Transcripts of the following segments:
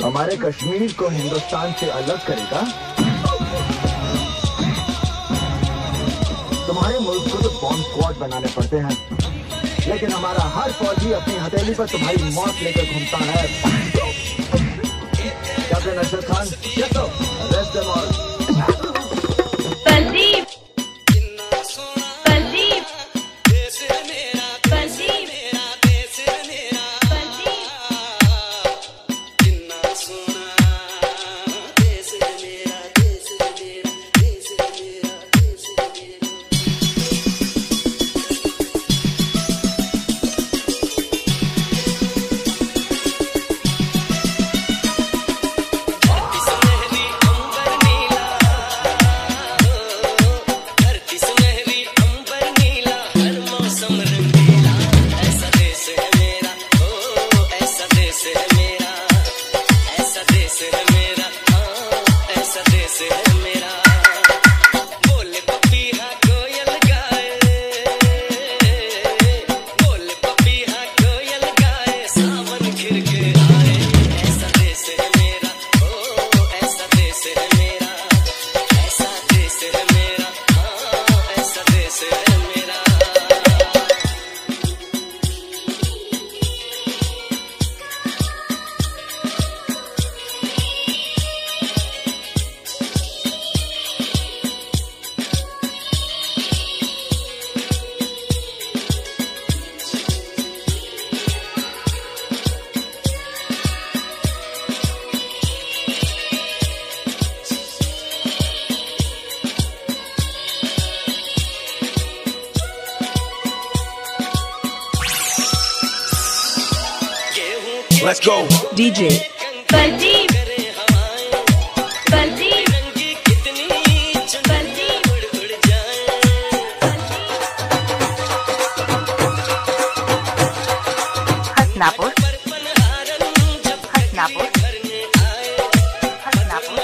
हमारे कश्मीर को हिंदुस्तान से अलग करेगा। तुम्हारे मुल्क को तो बॉम्ब स्क्वाड बनाने पड़ते हैं, लेकिन हमारा हर फौजी अपनी हथेली पर तुम्हारी मौत लेकर घूमता है। Captain Ashraf Khan, yes sir, arrest them all. Pradeep, Let's go. DJ. Pradeep, Hasnapur, Hasnapur, Hasnapur.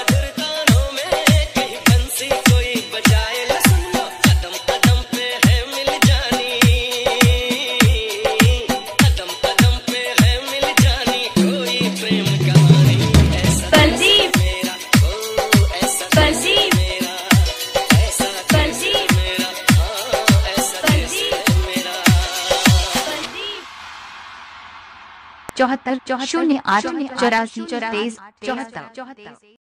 चौहत्तर 08 84 23 74।